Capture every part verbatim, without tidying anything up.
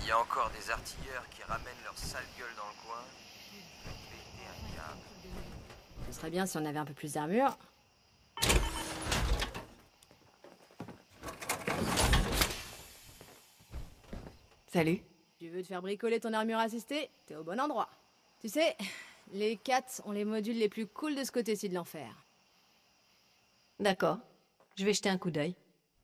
y a encore des artilleurs qui ramènent leur sale gueule dans le coin, je vais péter un câble. Ce serait bien si on avait un peu plus d'armure. Salut. Tu veux te faire bricoler ton armure assistée? T'es au bon endroit. Tu sais, les Cats ont les modules les plus cools de ce côté-ci de l'enfer. D'accord. Je vais jeter un coup d'œil.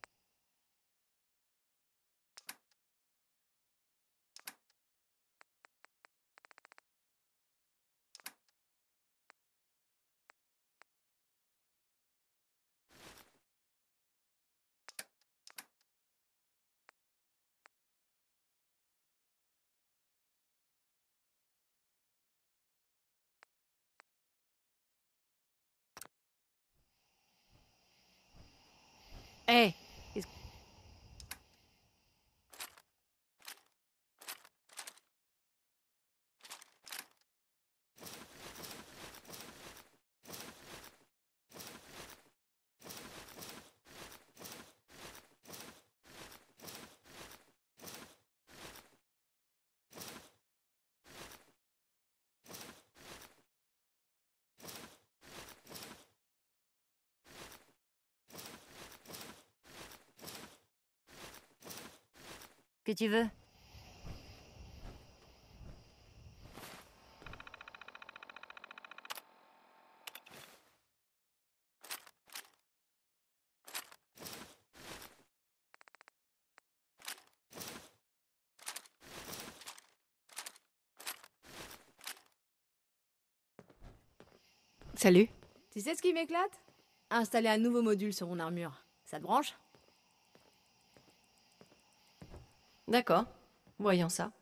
Hé! Que tu veux? Salut. Tu sais ce qui m'éclate? Installer un nouveau module sur mon armure. Ça te branche? D'accord. Voyons ça.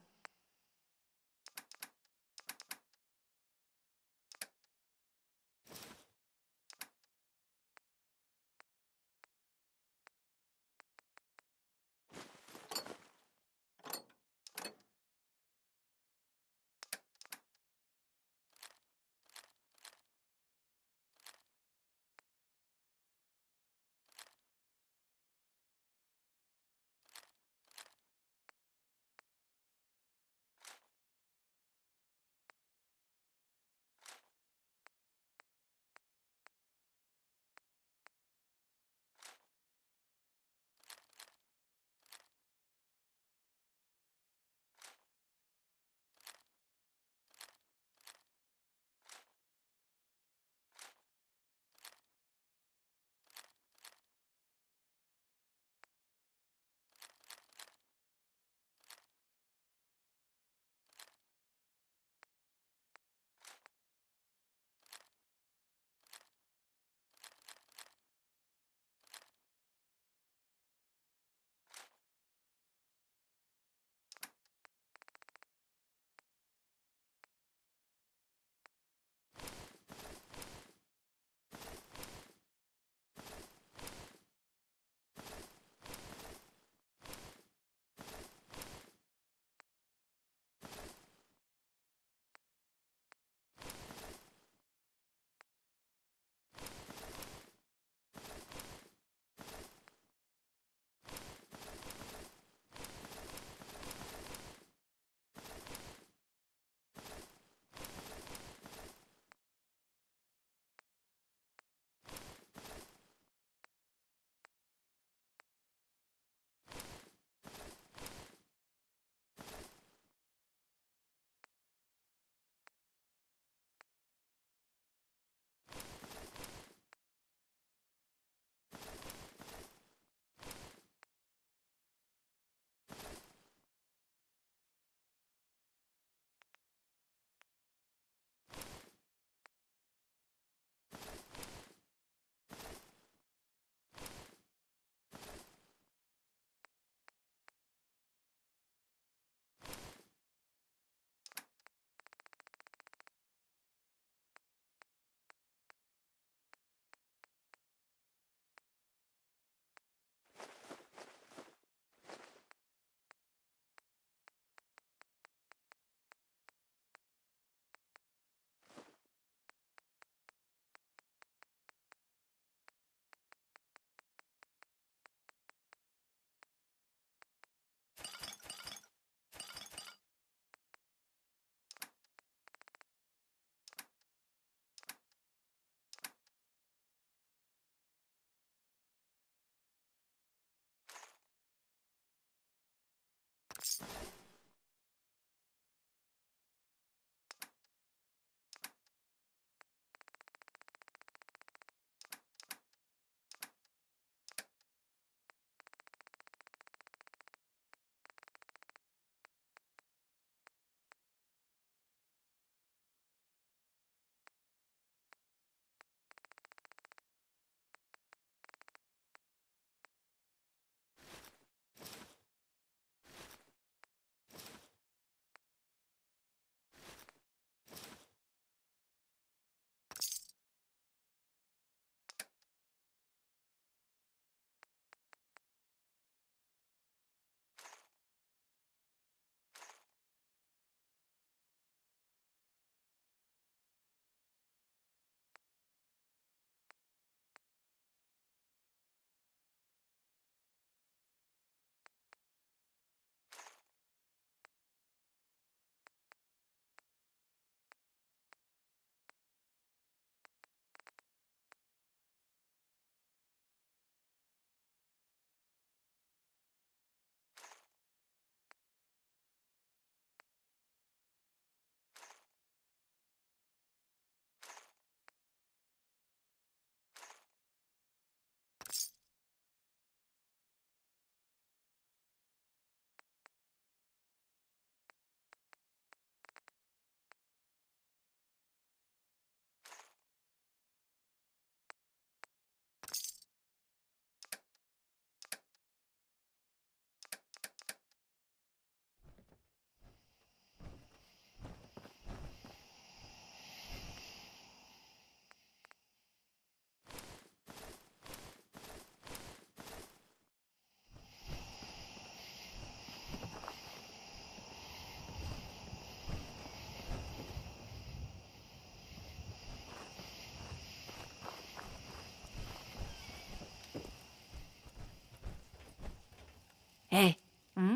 Hé, Hmm?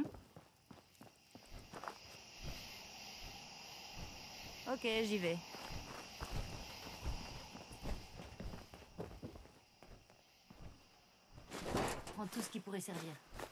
Ok, j'y vais. Prends tout ce qui pourrait servir.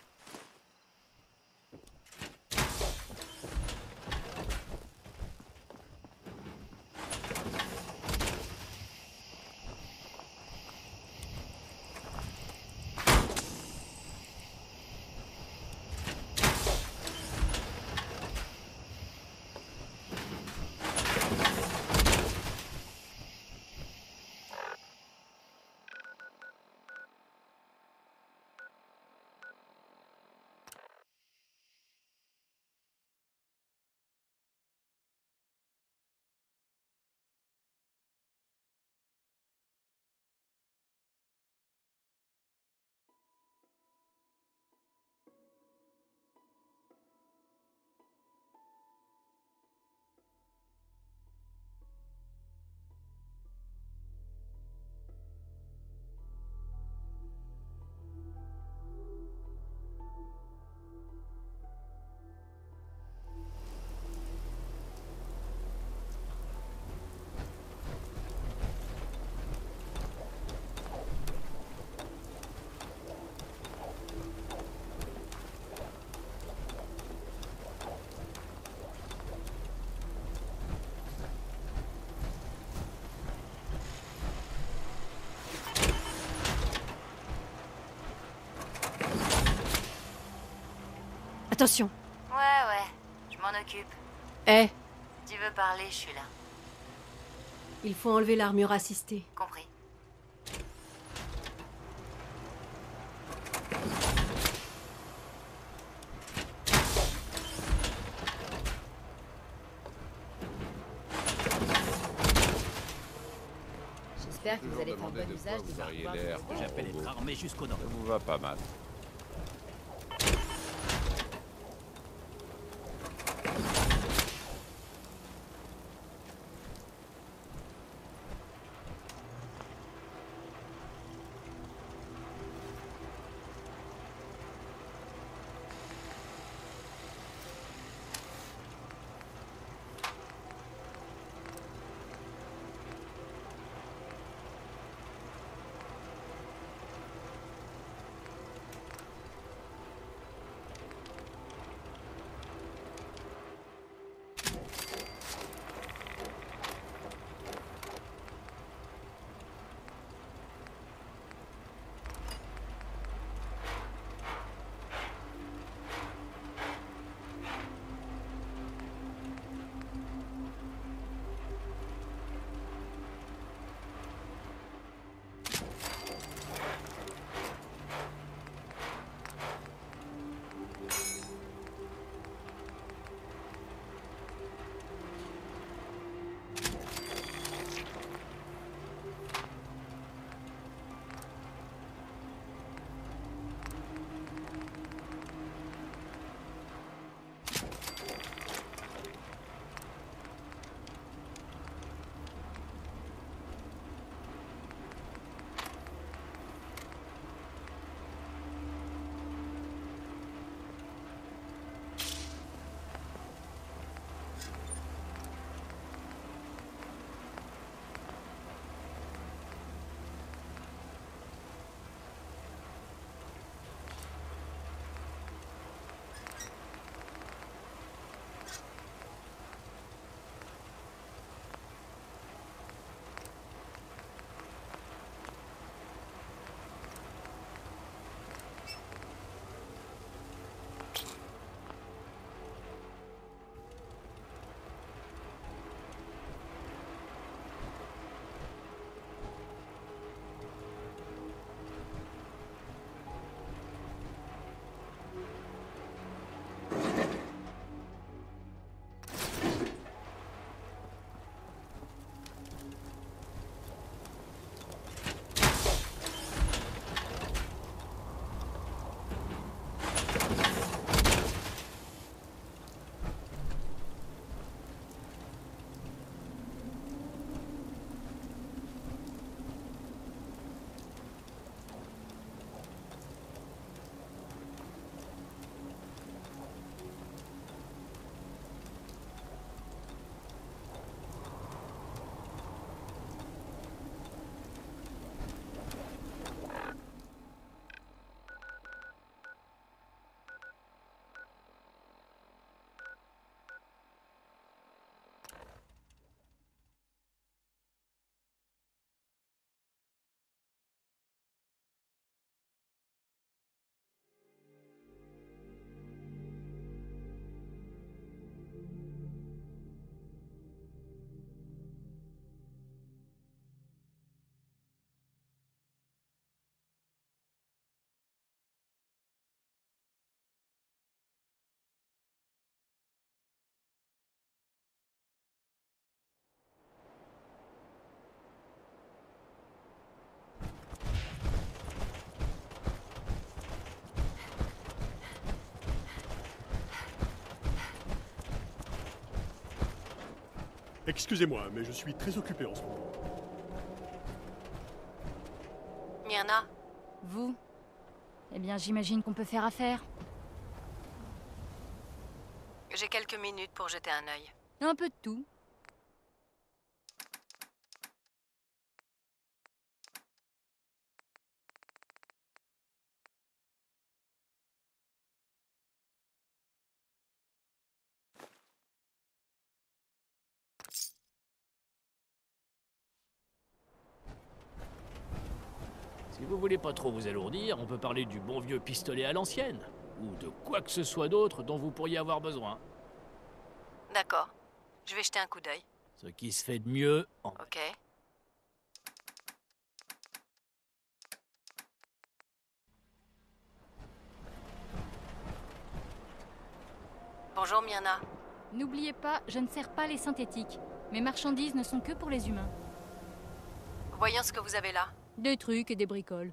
attention. Ouais, ouais, je m'en occupe. Hé, Tu veux parler, je suis là. il faut enlever l'armure assistée. Compris. J'espère que vous allez faire bon usage de Vous ce auriez pouvoir. l'air. J'appelle être armé jusqu'aux dents. Ça vous va pas mal. Excusez-moi, mais je suis très occupé en ce moment. Myrna, Vous? Eh bien, j'imagine qu'on peut faire affaire. j'ai quelques minutes pour jeter un œil. Un peu de tout. Si vous voulez pas trop vous alourdir, on peut parler du bon vieux pistolet à l'ancienne, ou de quoi que ce soit d'autre dont vous pourriez avoir besoin. D'accord. Je vais jeter un coup d'œil. Ce qui se fait de mieux en... Ok. Bonjour Myrna. N'oubliez pas, je ne sers pas les synthétiques. Mes marchandises ne sont que pour les humains. Voyons ce que vous avez là. Des trucs et des bricoles.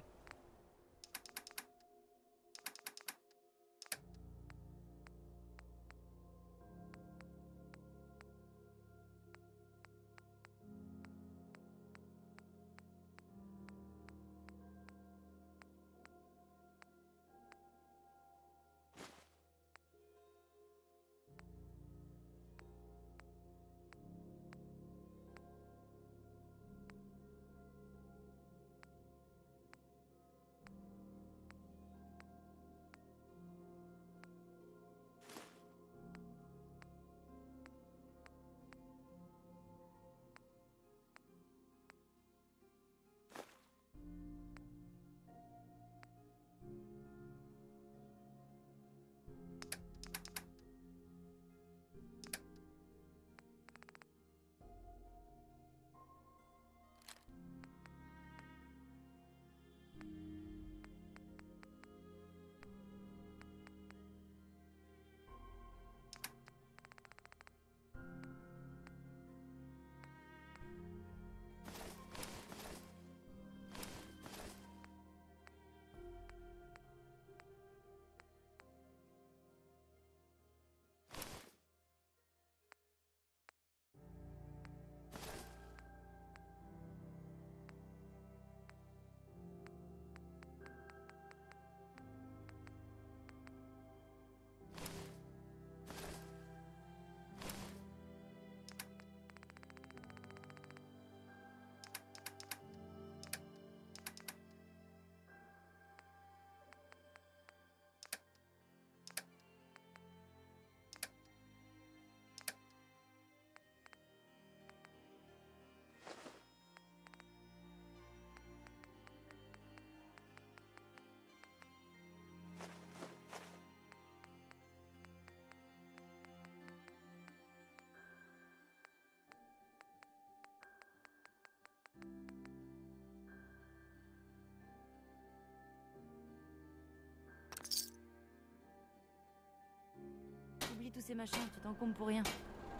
Oublie tous ces machins, tu t'encombres pour rien.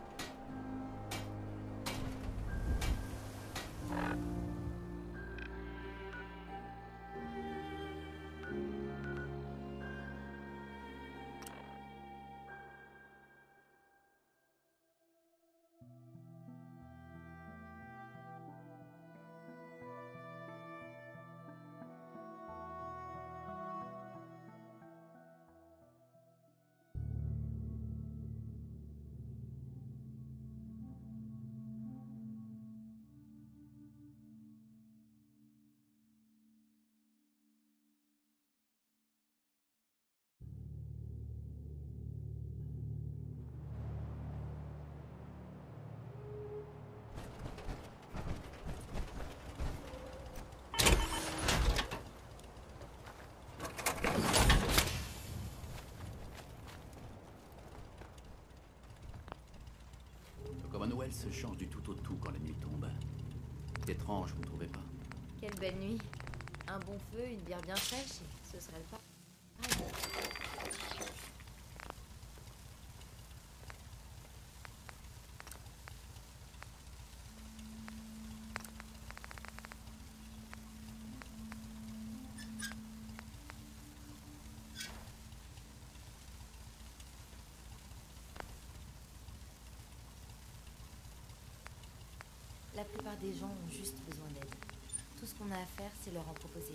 Commonwealth se change du tout au tout quand la nuit tombe. C'est étrange, vous ne trouvez pas? Quelle belle nuit. Un bon feu, une bière bien fraîche, et ce serait le pas. la plupart des gens ont juste besoin d'aide. Tout ce qu'on a à faire, c'est leur en proposer.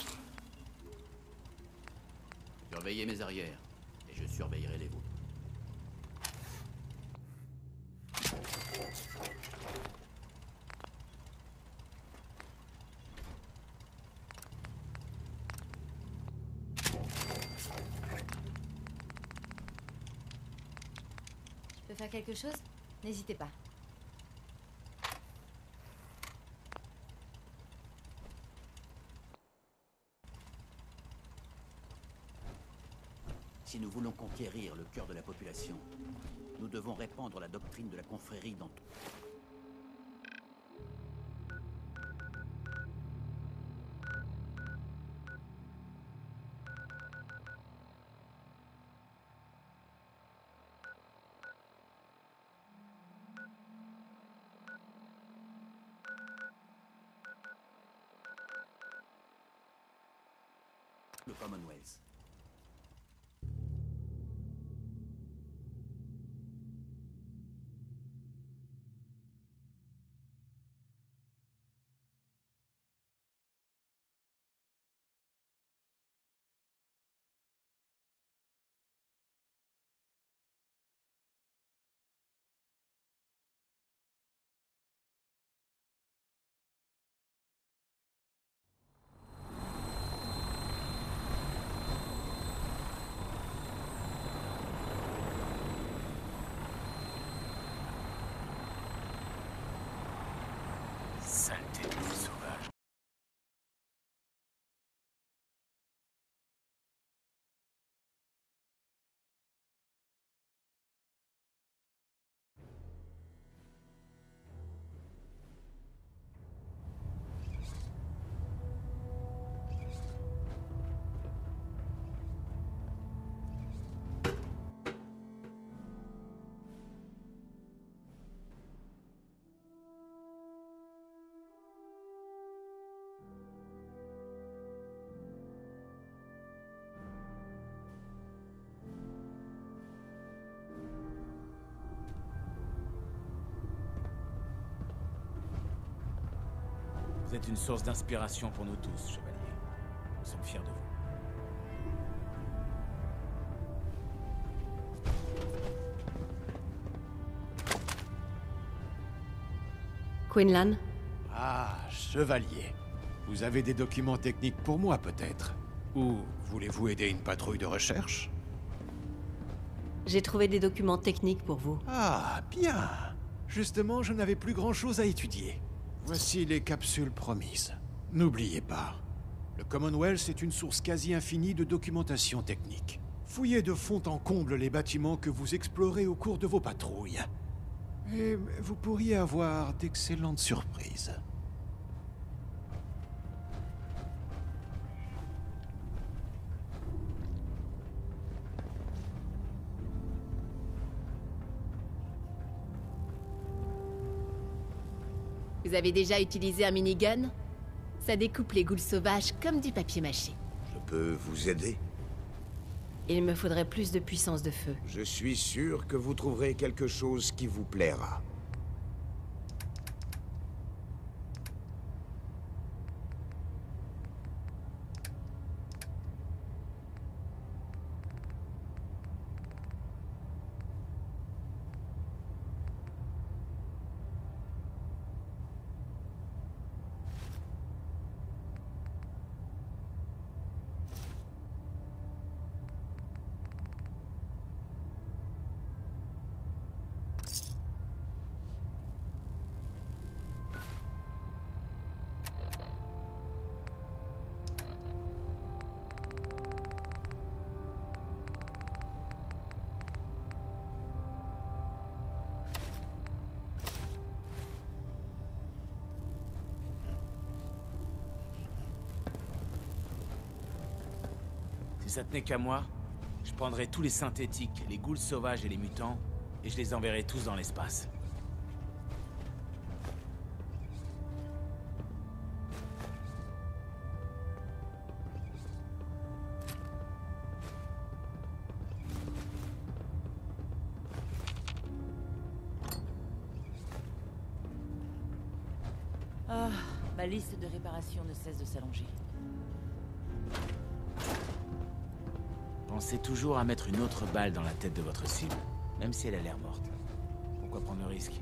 Surveillez mes arrières, et je surveillerai les vôtres. Je peux faire quelque chose? N'hésitez pas. Si nous voulons conquérir le cœur de la population, nous devons répandre la doctrine de la confrérie dans tout. Le Commonwealth. Saleté de loup sauvage. Vous êtes une source d'inspiration pour nous tous, chevalier. Nous sommes fiers de vous. Quinlan? Ah, chevalier. Vous avez des documents techniques pour moi, peut-être? Ou voulez-vous aider une patrouille de recherche? J'ai trouvé des documents techniques pour vous. Ah, bien. Justement, je n'avais plus grand-chose à étudier. Voici les capsules promises. N'oubliez pas, le Commonwealth est une source quasi infinie de documentation technique. Fouillez de fond en comble les bâtiments que vous explorez au cours de vos patrouilles. Et vous pourriez avoir d'excellentes surprises. Vous avez déjà utilisé un minigun? Ça découpe les ghouls sauvages comme du papier mâché. Je peux vous aider? Il me faudrait plus de puissance de feu. Je suis sûr que vous trouverez quelque chose qui vous plaira. Si ça tenait qu'à moi, je prendrais tous les synthétiques, les ghouls sauvages et les mutants, et je les enverrais tous dans l'espace. Ma liste de réparations ne cesse de s'allonger. Pensez toujours à mettre une autre balle dans la tête de votre cible, même si elle a l'air morte. Pourquoi prendre le risque?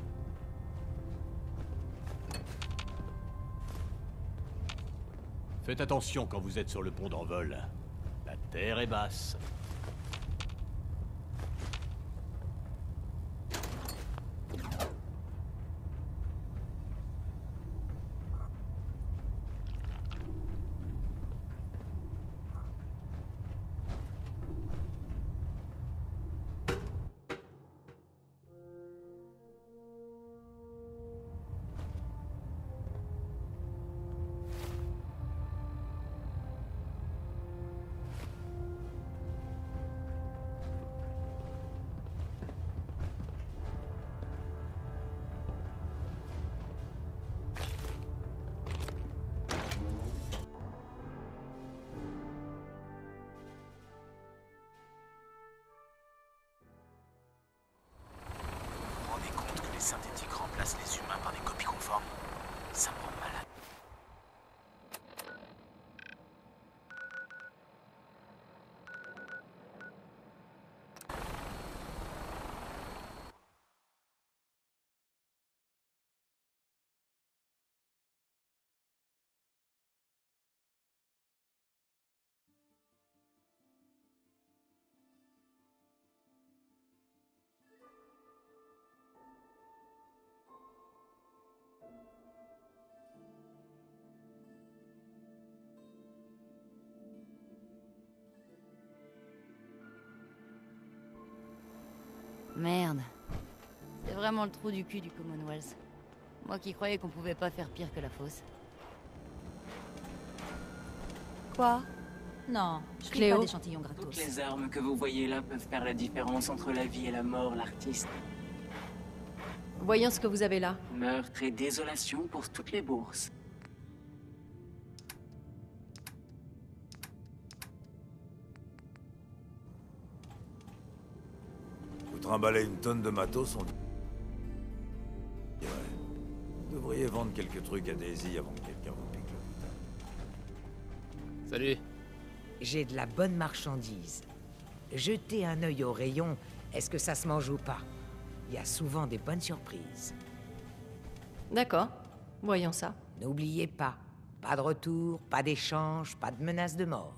Faites attention quand vous êtes sur le pont d'envol. La terre est basse. Synthétiques remplacent les humains par des copies conformes. Ça me rend malade. Merde. C'est vraiment le trou du cul du Commonwealth. Moi qui croyais qu'on pouvait pas faire pire que la fosse. Quoi? Non, je fais pas d'échantillons gratos. Toutes les armes que vous voyez là peuvent faire la différence entre la vie et la mort, l'artiste. Voyons ce que vous avez là. Meurtre et désolation pour toutes les bourses. Vous trimballez une tonne de matos, on dit. Ouais. Vous devriez vendre quelques trucs à Daisy avant que quelqu'un vous pique le putain. Salut. J'ai de la bonne marchandise. Jetez un œil au rayon, est-ce que ça se mange ou pas? Il y a souvent des bonnes surprises. D'accord. Voyons ça. N'oubliez pas, pas de retour, pas d'échange, pas de menace de mort.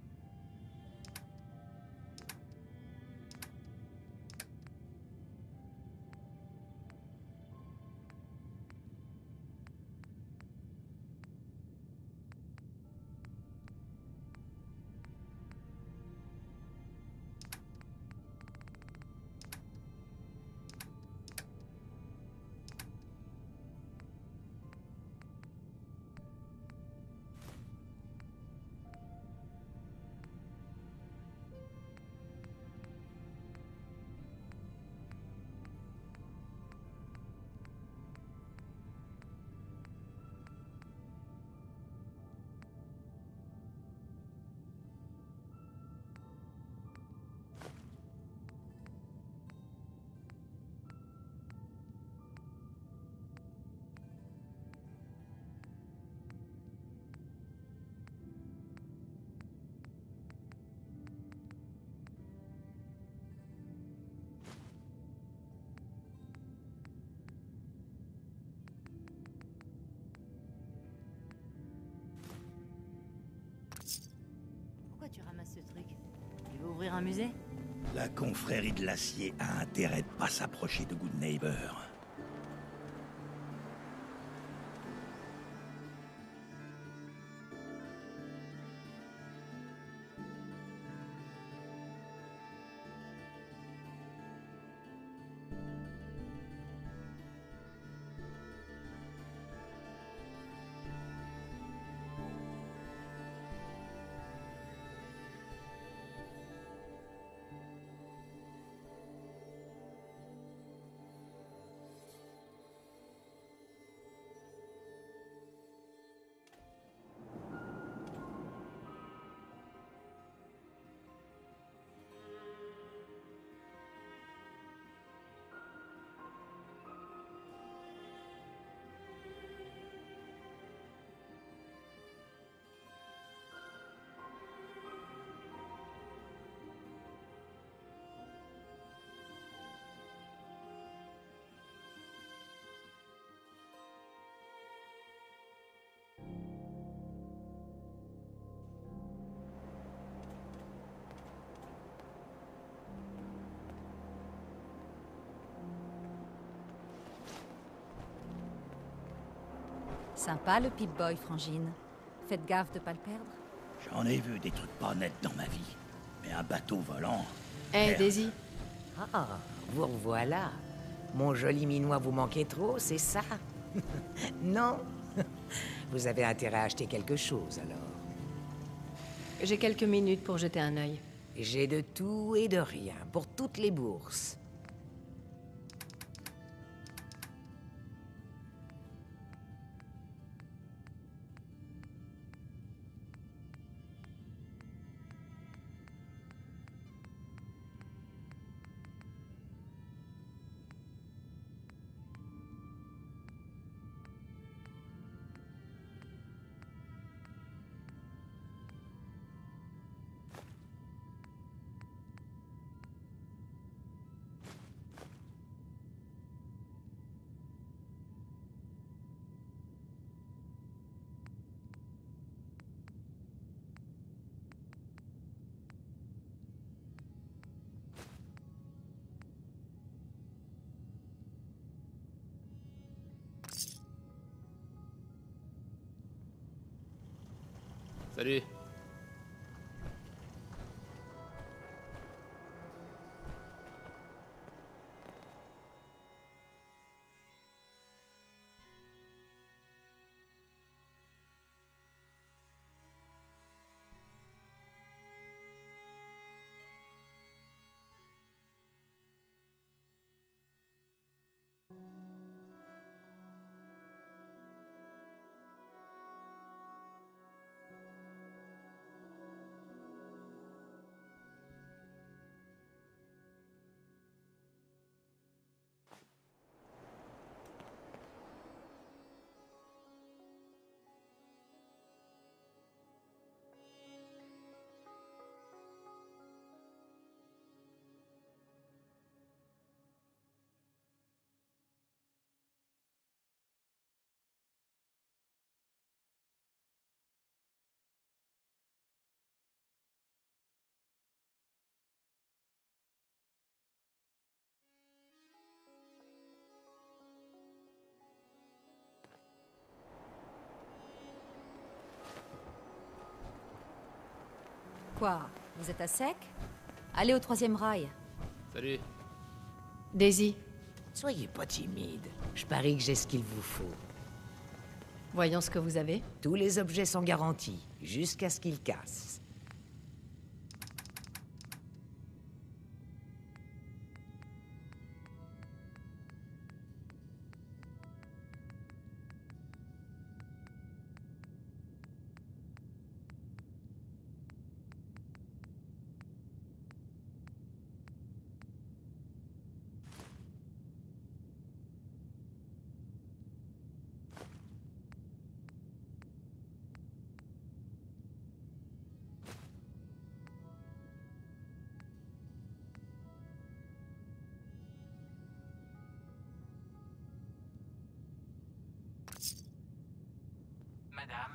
Pourquoi tu ramasses ce truc? Tu veux ouvrir un musée? La confrérie de l'acier a intérêt de pas s'approcher de Good Neighbor. Sympa le Pip-Boy, Frangine. Faites gaffe de pas le perdre. J'en ai vu des trucs pas nets dans ma vie. Mais un bateau volant... Eh, hey, merde. Daisy. Ah, vous revoilà. Mon joli minois vous manquait trop, c'est ça? Non? Vous avez intérêt à acheter quelque chose, alors. J'ai quelques minutes pour jeter un œil. J'ai de tout et de rien, pour toutes les bourses. Salut. Quoi? Vous êtes à sec? Allez au troisième rail. Salut. Daisy. Soyez pas timide. Je parie que j'ai ce qu'il vous faut. Voyons ce que vous avez. Tous les objets sont garantis, jusqu'à ce qu'ils cassent. Madame.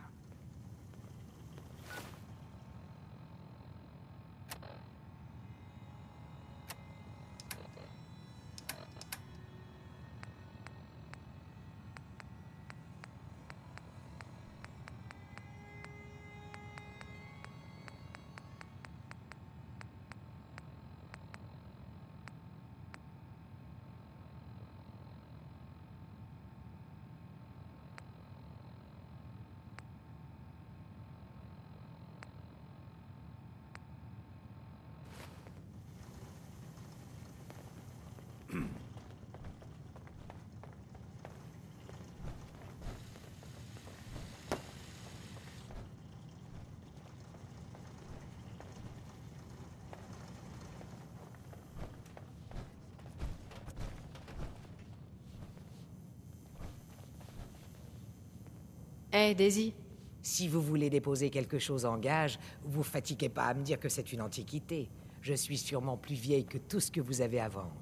Eh, hey, Daisy. Si vous voulez déposer quelque chose en gage, vous fatiguez pas à me dire que c'est une antiquité. Je suis sûrement plus vieille que tout ce que vous avez à vendre.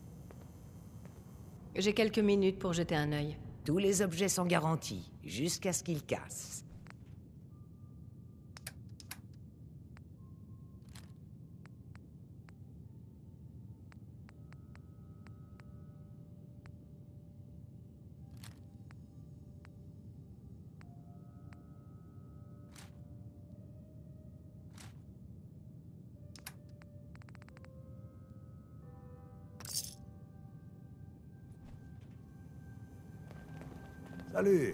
J'ai quelques minutes pour jeter un œil. Tous les objets sont garantis, jusqu'à ce qu'ils cassent. Salut.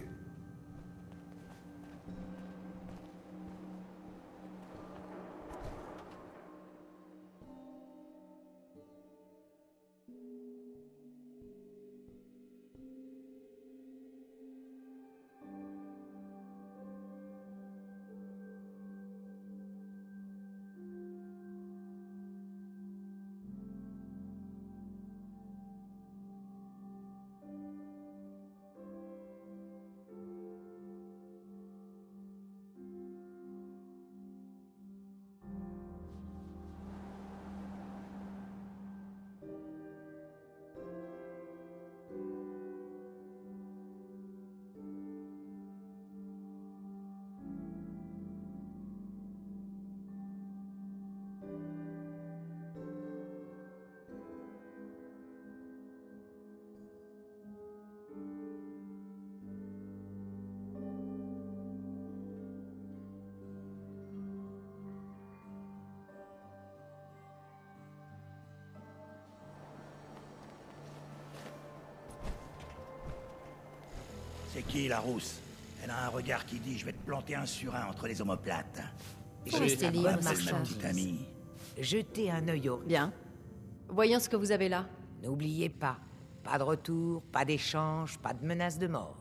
C'est qui, la rousse? Elle a un regard qui dit « Je vais te planter un surin entre les omoplates ». Faut rester libre, ma marchand. petite amie. Jetez un œil au... Bien. Voyons ce que vous avez là. N'oubliez pas, pas de retour, pas d'échange, pas de menace de mort.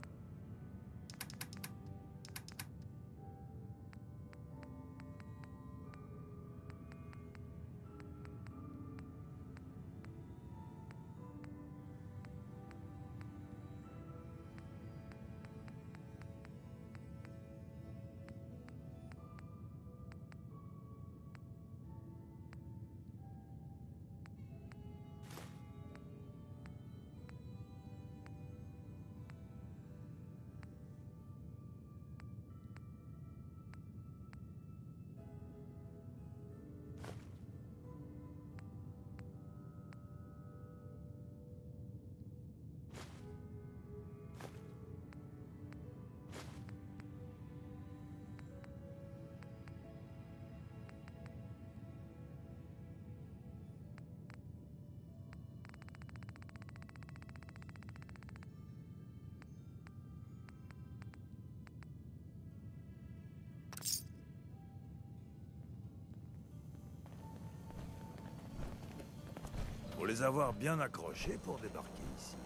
Faut les avoir bien accrochés pour débarquer ici.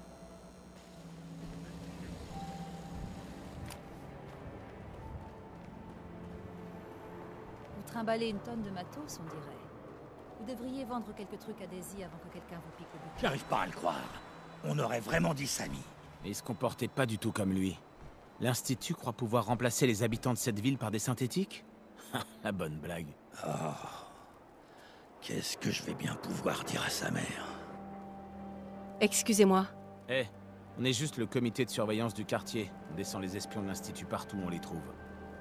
Vous trimballez une tonne de matos, on dirait. Vous devriez vendre quelques trucs à Daisy avant que quelqu'un vous pique le budget. J'arrive pas à le croire. On aurait vraiment dit Samy. Et il se comportait pas du tout comme lui. L'Institut croit pouvoir remplacer les habitants de cette ville par des synthétiques? La bonne blague. Oh. Qu'est-ce que je vais bien pouvoir dire à sa mère? Excusez-moi. Eh, on est juste le comité de surveillance du quartier. On descend les espions de l'Institut partout où on les trouve.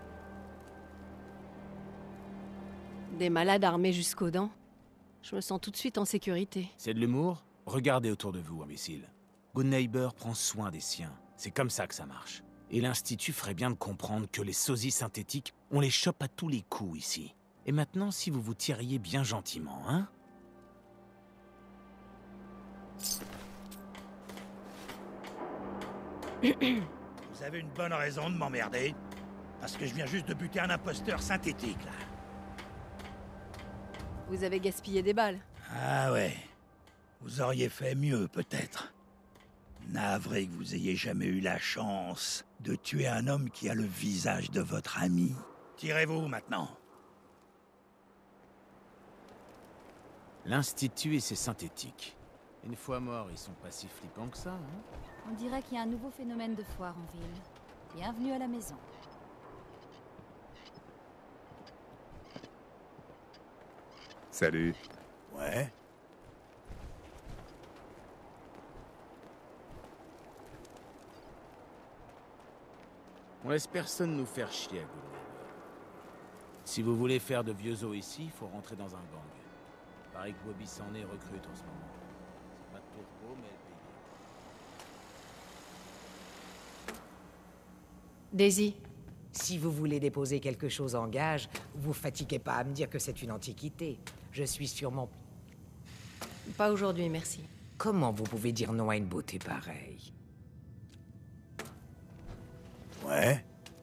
Des malades armés jusqu'aux dents. Je me sens tout de suite en sécurité. C'est de l'humour? Regardez autour de vous, imbécile. Good Neighbor prend soin des siens. C'est comme ça que ça marche. Et l'Institut ferait bien de comprendre que les sosies synthétiques, on les chope à tous les coups ici. Et maintenant, si vous vous tiriez bien gentiment, hein? Vous avez une bonne raison de m'emmerder. Parce que je viens juste de buter un imposteur synthétique, là. Vous avez gaspillé des balles. Ah ouais. Vous auriez fait mieux, peut-être. Navré que vous ayez jamais eu la chance de tuer un homme qui a le visage de votre ami. Tirez-vous, maintenant. L'Institut et ses synthétiques. Une fois morts, ils sont pas si flippants que ça, hein? On dirait qu'il y a un nouveau phénomène de foire en ville. Bienvenue à la maison. Salut. Ouais. On laisse personne nous faire chier à Good Neighbor. Si vous voulez faire de vieux os ici, il faut rentrer dans un gang. Pareil que Bobby s'en est recrute en ce moment. C'est pas de tourpeau, mais elle paye bien. Daisy. Si vous voulez déposer quelque chose en gage, vous fatiguez pas à me dire que c'est une antiquité. Je suis sûrement... Pas aujourd'hui, merci. Comment vous pouvez dire non à une beauté pareille? Ouais.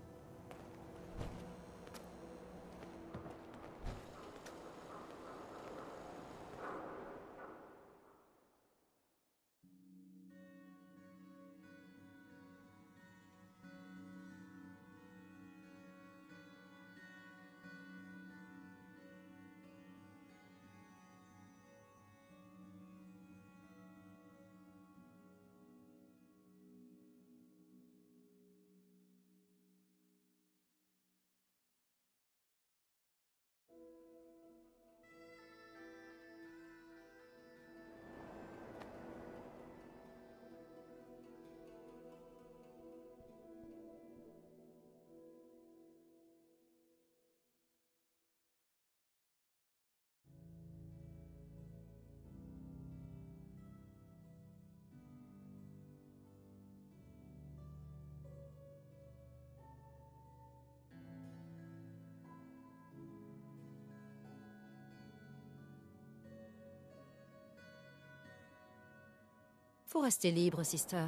Faut rester libre, sister.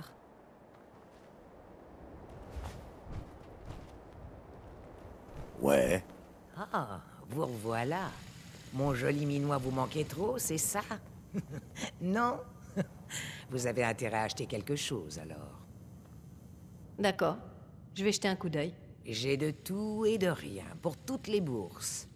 Ouais. Ah, vous revoilà. Mon joli minois vous manquait trop, c'est ça? Non? Vous avez intérêt à acheter quelque chose, alors. D'accord. Je vais jeter un coup d'œil. J'ai de tout et de rien, pour toutes les bourses.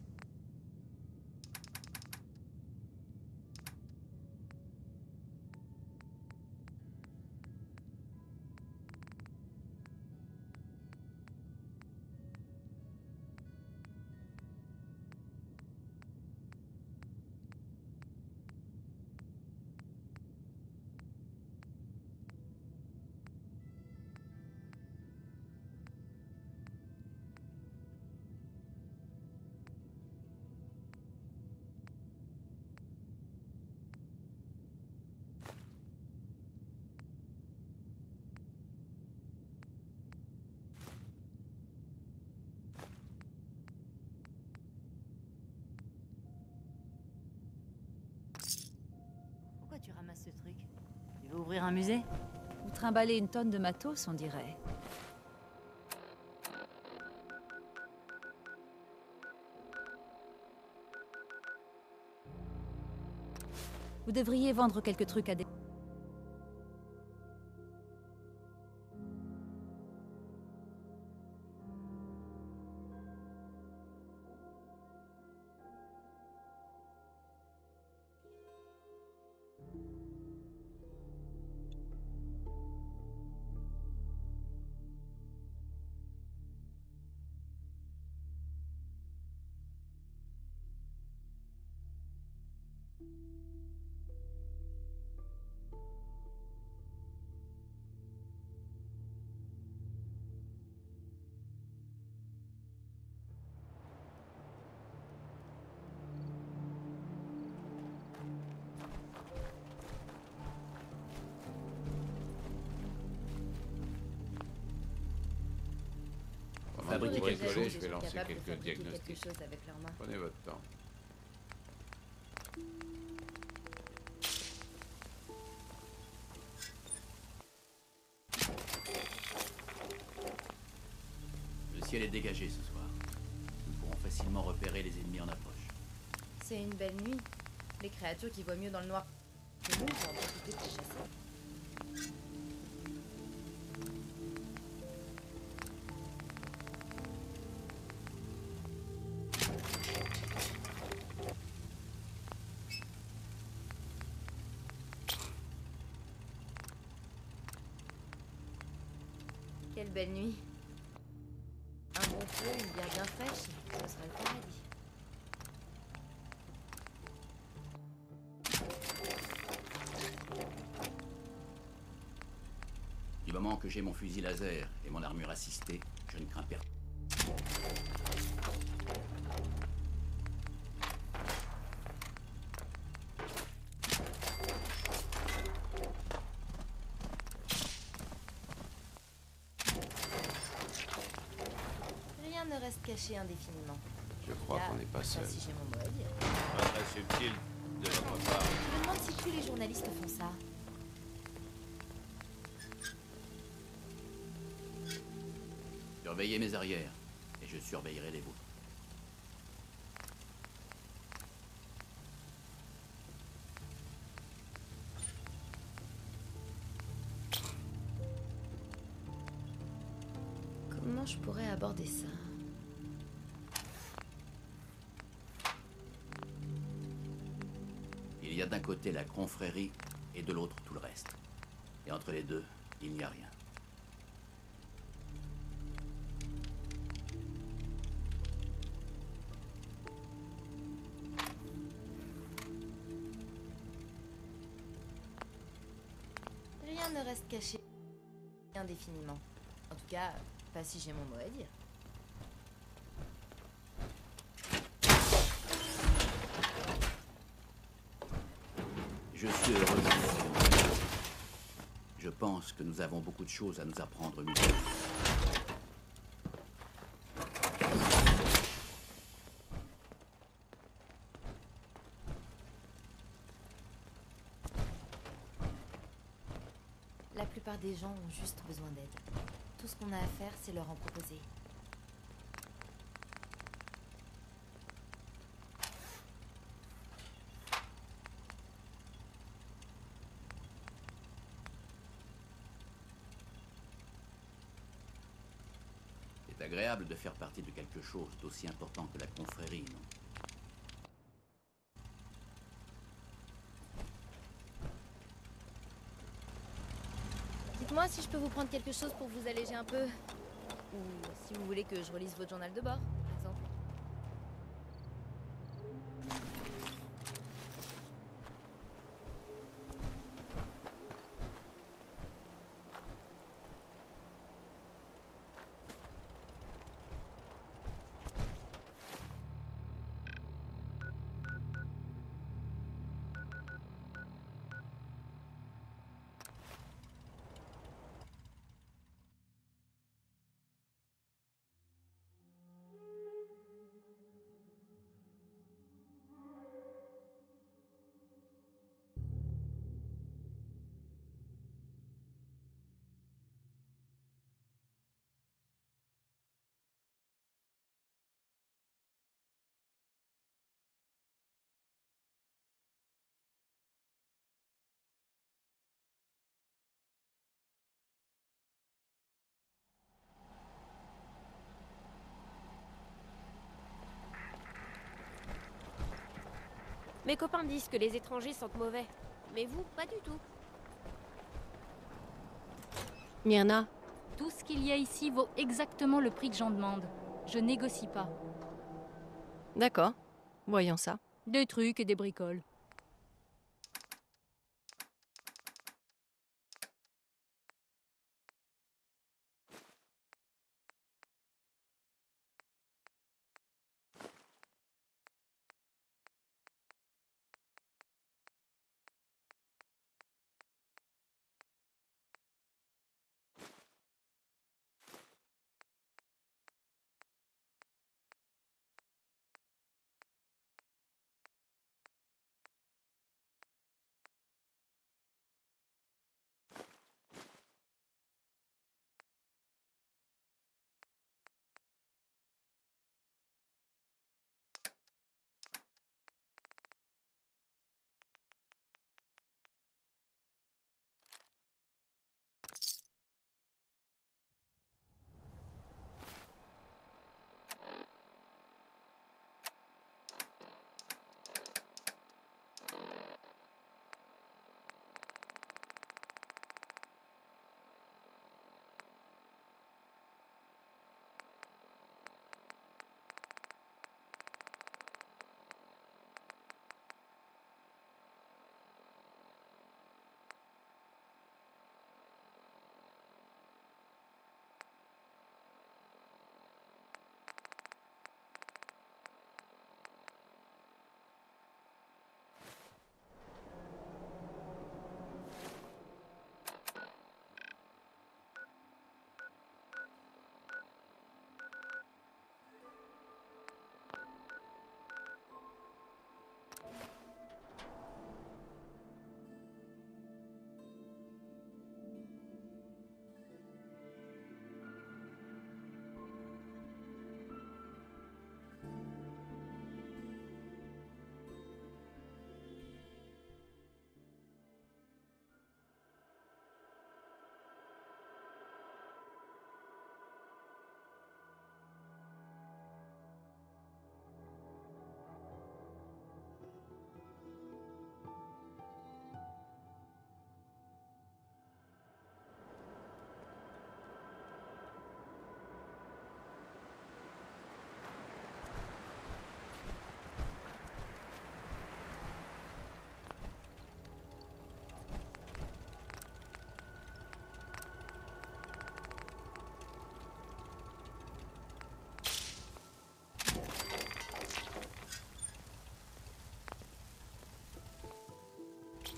Pourquoi tu ramasses ce truc? Tu veux ouvrir un musée? Vous trimballez une tonne de matos, on dirait. Vous devriez vendre quelques trucs à des... Fabriquer quelque chose, je vais lancer quelques diagnostics. Prenez votre temps. Le ciel est dégagé ce soir. Nous pourrons facilement repérer les ennemis en approche. C'est une belle nuit. Les créatures qui voient mieux dans le noir que nous vont en profiter pour chasser. Quelle belle nuit. Un bon feu, une bière bien fraîche, ce sera le paradis. Du moment que j'ai mon fusil laser et mon armure assistée, je ne crains personne. Rien ne reste caché indéfiniment. Je crois Là, qu'on n'est pas seul. Si j'ai mon mot à dire. Pas très subtil de votre part. Je me demande si tous les journalistes font ça. Surveillez mes arrières, et je surveillerai les vôtres. Comment je pourrais aborder ça? Il y a d'un côté la confrérie et de l'autre tout le reste. Et entre les deux, il n'y a rien. Rien ne reste caché indéfiniment. En tout cas, pas si j'ai mon mot à dire. Je suis heureux de vous rencontrer. Je pense que nous avons beaucoup de choses à nous apprendre mutuellement. La plupart des gens ont juste besoin d'aide. Tout ce qu'on a à faire, c'est leur en proposer. C'est agréable de faire partie de quelque chose d'aussi important que la confrérie, non? Dites-moi si je peux vous prendre quelque chose pour vous alléger un peu. Ou si vous voulez que je relise votre journal de bord, par exemple. Mes copains disent que les étrangers sentent mauvais. Mais vous, pas du tout. Myrna, Tout ce qu'il y a ici vaut exactement le prix que j'en demande. Je négocie pas. d'accord. Voyons ça. Des trucs et des bricoles.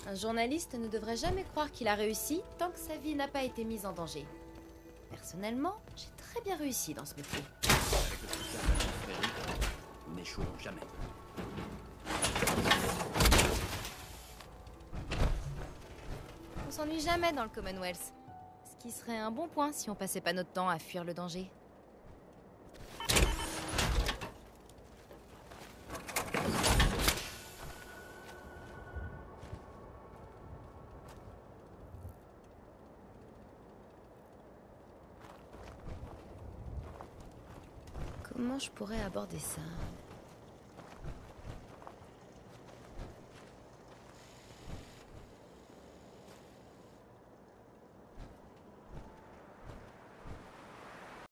Un journaliste ne devrait jamais croire qu'il a réussi tant que sa vie n'a pas été mise en danger. Personnellement, j'ai très bien réussi dans ce métier. Avec le soutien de la confrérie, nous n'échouerons jamais. On s'ennuie jamais dans le Commonwealth. Ce qui serait un bon point si on passait pas notre temps à fuir le danger. Comment je pourrais aborder ça ?